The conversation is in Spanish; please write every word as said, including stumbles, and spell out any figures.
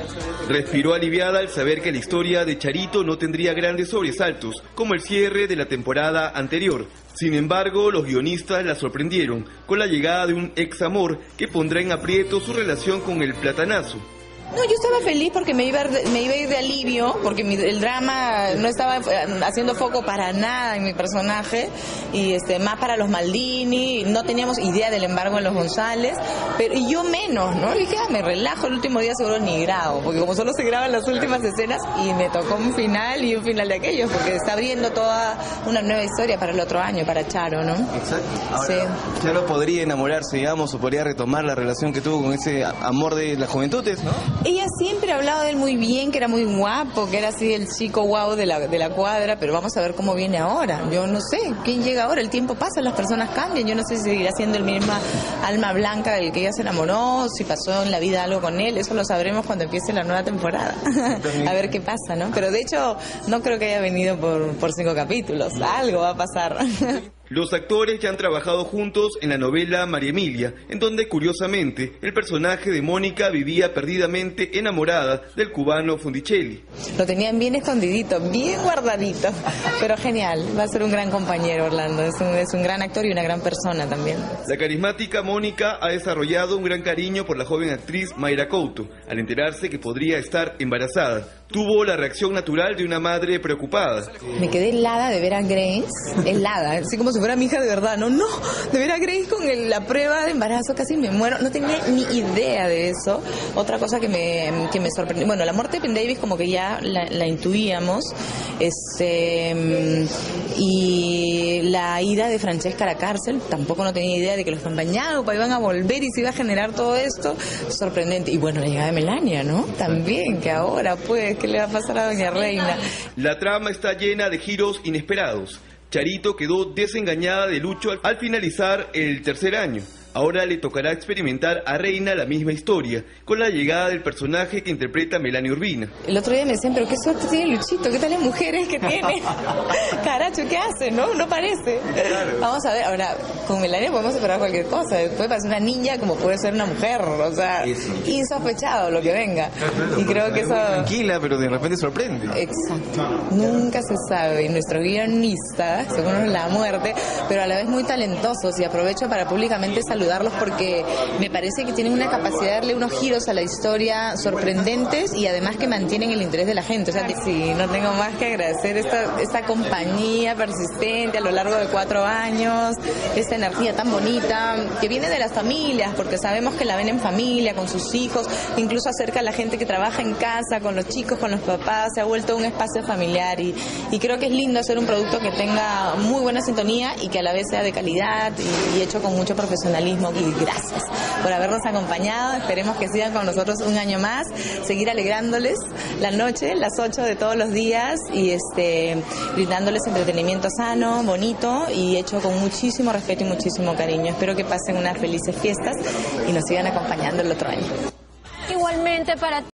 Respiró aliviada al saber que la historia de Charito no tendría grandes sobresaltos, como el cierre de la temporada anterior. Sin embargo, los guionistas la sorprendieron con la llegada de un ex amor que pondrá en aprieto su relación con el Platanazo. No, yo estaba feliz porque me iba, me iba a ir de alivio, porque mi, el drama no estaba haciendo foco para nada en mi personaje, y este más para los Maldini, no teníamos idea del embargo en los González, pero y yo menos, ¿no? Y dije, ah, me relajo, el último día seguro ni grabo, porque como solo se graban las últimas escenas, y me tocó un final y un final de aquellos, porque está abriendo toda una nueva historia para el otro año, para Charo, ¿no? Exacto. Ahora, sí. Charo podría enamorarse, digamos, o podría retomar la relación que tuvo con ese amor de las juventudes, ¿no? Ella siempre ha hablado de él muy bien, que era muy guapo, que era así el chico guau de la, de la cuadra, pero vamos a ver cómo viene ahora. Yo no sé, ¿quién llega ahora? El tiempo pasa, las personas cambian. Yo no sé si seguirá siendo el mismo alma blanca del que ella se enamoró, si pasó en la vida algo con él. Eso lo sabremos cuando empiece la nueva temporada. A ver qué pasa, ¿no? Pero de hecho, no creo que haya venido por, por cinco capítulos. Algo va a pasar. Los actores ya han trabajado juntos en la novela María Emilia, en donde curiosamente el personaje de Mónica vivía perdidamente enamorada del cubano Fundicelli. Lo tenían bien escondidito, bien guardadito, pero genial, va a ser un gran compañero Orlando, es un, es un gran actor y una gran persona también. La carismática Mónica ha desarrollado un gran cariño por la joven actriz Mayra Couto, al enterarse que podría estar embarazada. Tuvo la reacción natural de una madre preocupada. Me quedé helada de ver a Grace, helada, así como si fuera mi hija de verdad, no, no, de ver a Grace con el, la prueba de embarazo, casi me muero, no tenía ni idea de eso. Otra cosa que me, que me sorprendió, bueno, la muerte de Penn Davis como que ya la, la intuíamos, este, y la ida de Francesca a la cárcel, tampoco no tenía idea de que los compañeros iban a volver y se iba a generar todo esto, sorprendente. Y bueno, la llegada de Melania, ¿no? También, que ahora pues, ¿qué le va a pasar a Doña Reina? La trama está llena de giros inesperados. Charito quedó desengañada de Lucho al finalizar el tercer año. Ahora le tocará experimentar a Reina la misma historia, con la llegada del personaje que interpreta Melania Urbina. El otro día me decían, pero qué suerte tiene Luchito, qué tales mujeres que tiene. Caracho, ¿qué hace? No, no parece. Claro. Vamos a ver, ahora, con Melania podemos esperar cualquier cosa. Puede parecer una niña como puede ser una mujer, o sea, sí, sí. Insospechado lo que venga. Claro, y creo que eso... Tranquila, pero de repente sorprende. Exacto. Nunca se sabe. Y nuestro guionista, según la muerte, pero a la vez muy talentosos, y aprovecho para públicamente saludar saludarlos porque me parece que tienen una capacidad de darle unos giros a la historia sorprendentes y además que mantienen el interés de la gente. O sea, sí, no tengo más que agradecer esta, esta compañía persistente a lo largo de cuatro años, esta energía tan bonita que viene de las familias, porque sabemos que la ven en familia, con sus hijos, incluso acerca a la gente que trabaja en casa, con los chicos, con los papás, se ha vuelto un espacio familiar y, y creo que es lindo hacer un producto que tenga muy buena sintonía y que a la vez sea de calidad y, y hecho con mucho profesionalismo. Y gracias por habernos acompañado, esperemos que sigan con nosotros un año más, seguir alegrándoles la noche, las ocho de todos los días y este brindándoles entretenimiento sano, bonito y hecho con muchísimo respeto y muchísimo cariño. Espero que pasen unas felices fiestas y nos sigan acompañando el otro año. Igualmente para